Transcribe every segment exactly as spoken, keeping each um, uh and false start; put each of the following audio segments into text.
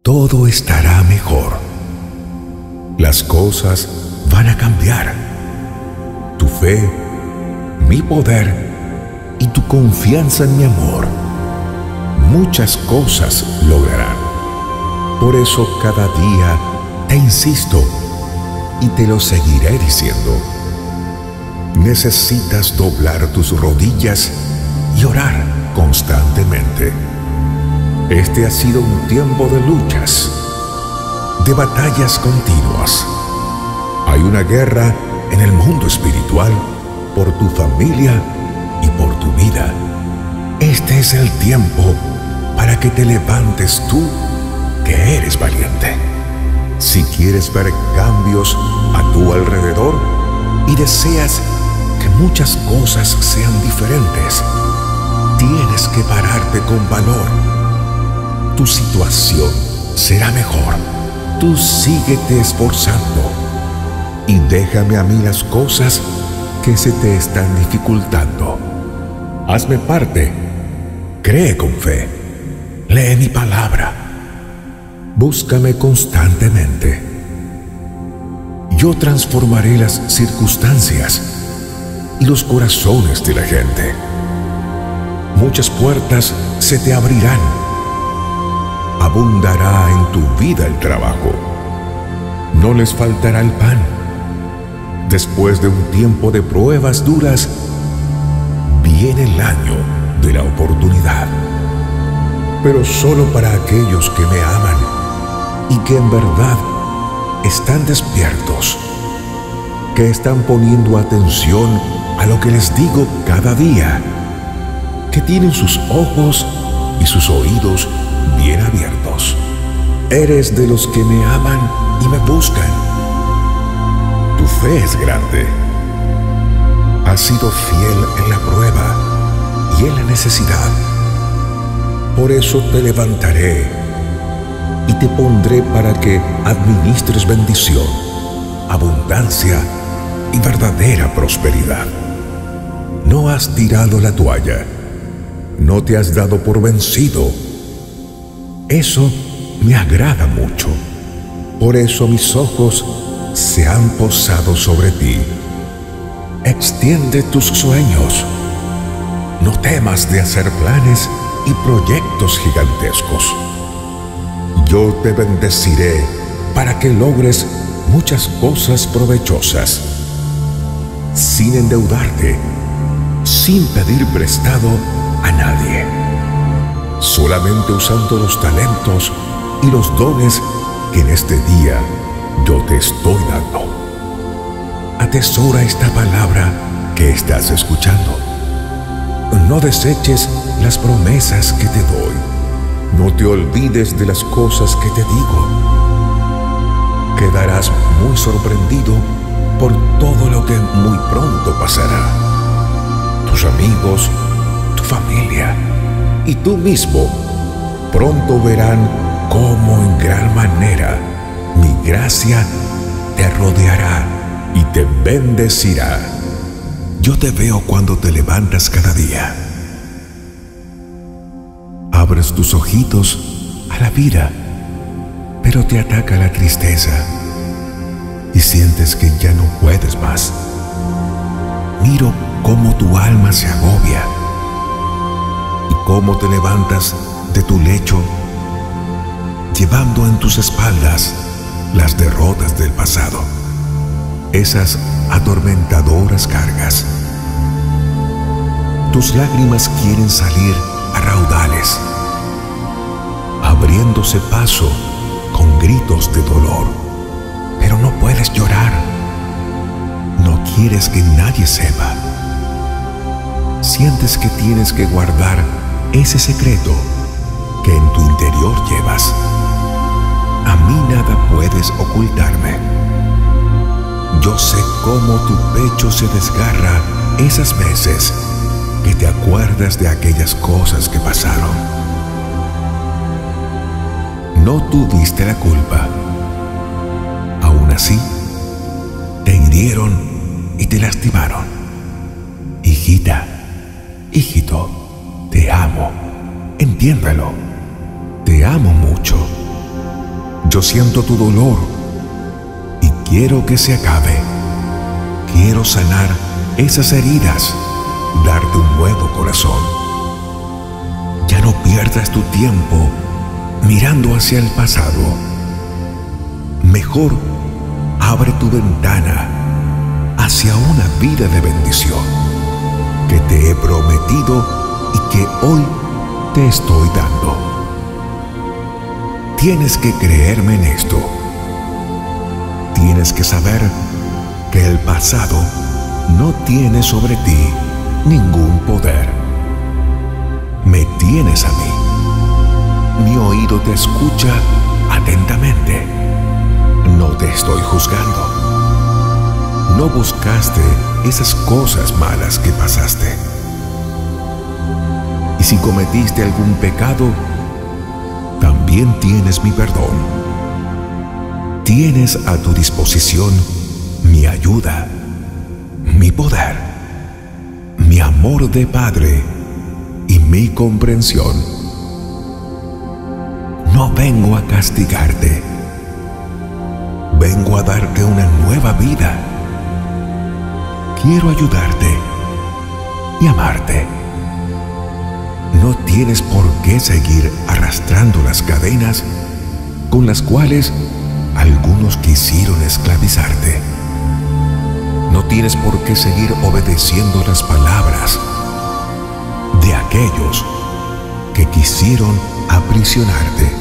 todo estará mejor. Las cosas van a cambiar. Tu fe, mi poder y tu confianza en mi amor, muchas cosas lograrán. Por eso cada día te insisto y te lo seguiré diciendo. Necesitas doblar tus rodillas y orar constantemente. Este ha sido un tiempo de luchas, de batallas continuas. Hay una guerra en el mundo espiritual por tu familia y por tu vida. Este es el tiempo para que te levantes tú, que eres valiente. Si quieres ver cambios a tu alrededor y deseas que muchas cosas sean diferentes, tienes que pararte con valor. Tu situación será mejor. Tú síguete esforzando y déjame a mí las cosas que se te están dificultando. Hazme parte. Cree con fe. Lee mi palabra. Búscame constantemente. Yo transformaré las circunstancias y los corazones de la gente. Muchas puertas se te abrirán. Abundará en tu vida el trabajo. No les faltará el pan. Después de un tiempo de pruebas duras, viene el año de la oportunidad. Pero solo para aquellos que me aman y que en verdad están despiertos, que están poniendo atención a lo que les digo cada día, que tienen sus ojos y sus oídos bien abiertos. Eres de los que me aman y me buscan. Tu fe es grande. Has sido fiel en la prueba y en la necesidad. Por eso te levantaré y te pondré para que administres bendición, abundancia y verdadera prosperidad. No has tirado la toalla. No te has dado por vencido. Eso me agrada mucho. Por eso mis ojos se han posado sobre ti. Extiende tus sueños. No temas de hacer planes y proyectos gigantescos. Yo te bendeciré para que logres muchas cosas provechosas, sin endeudarte, sin pedir prestado a nadie, solamente usando los talentos y los dones que en este día yo te estoy dando. Atesora esta palabra que estás escuchando. No deseches las promesas que te doy. No te olvides de las cosas que te digo. Quedarás muy sorprendido por todo lo que muy pronto pasará. Tus amigos, tu familia y tú mismo pronto verán cómo en gran manera mi gracia te rodeará y te bendecirá. Yo te veo cuando te levantas cada día. Abres tus ojitos a la vida, pero te ataca la tristeza y sientes que ya no puedes más. Miro cómo tu alma se agobia y cómo te levantas de tu lecho llevando en tus espaldas las derrotas del pasado, esas atormentadoras cargas. Tus lágrimas quieren salir a raudales, abriéndose paso con gritos de dolor, pero no puedes llorar. No quieres que nadie sepa. Sientes que tienes que guardar ese secreto que en tu interior llevas. A mí nada puedes ocultarme. Yo sé cómo tu pecho se desgarra esas veces que te acuerdas de aquellas cosas que pasaron. No tuviste la culpa. Aún así, te hirieron y te lastimaron. Hijita, hijito, te amo. Entiéndelo. Te amo mucho. Yo siento tu dolor y quiero que se acabe. Quiero sanar esas heridas, darte un nuevo corazón. Ya no pierdas tu tiempo mirando hacia el pasado. Mejor abre tu ventana hacia una vida de bendición que te he prometido y que hoy te estoy dando. Tienes que creerme en esto. Tienes que saber que el pasado no tiene sobre ti ningún poder. Me tienes a mí. Mi oído te escucha atentamente. No te estoy juzgando. No buscaste esas cosas malas que pasaste. Y si cometiste algún pecado, también tienes mi perdón. Tienes a tu disposición mi ayuda, mi poder, mi amor de Padre y mi comprensión. No vengo a castigarte. Vengo a darte una nueva vida. Quiero ayudarte y amarte. No tienes por qué seguir arrastrando las cadenas con las cuales algunos quisieron esclavizarte. No tienes por qué seguir obedeciendo las palabras de aquellos que quisieron aprisionarte.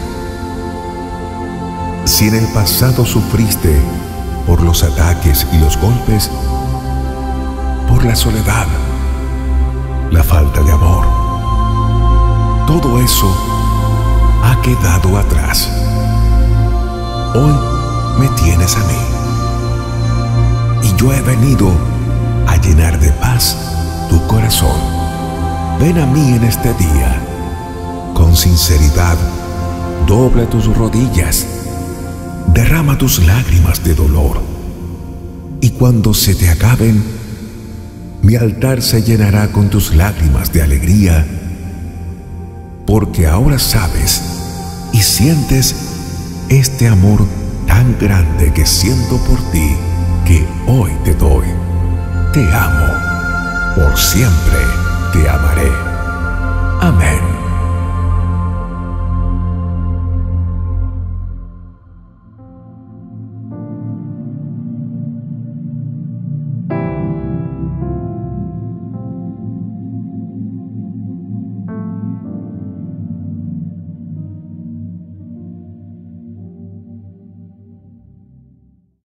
Si en el pasado sufriste por los ataques y los golpes, por la soledad, la falta de amor, todo eso ha quedado atrás. Hoy me tienes a mí. Y yo he venido a llenar de paz tu corazón. Ven a mí en este día. Con sinceridad, dobla tus rodillas. Derrama tus lágrimas de dolor. Y cuando se te acaben, mi altar se llenará con tus lágrimas de alegría, porque ahora sabes y sientes este amor tan grande que siento por ti, que hoy te doy. Te amo, por siempre te amaré. Amén.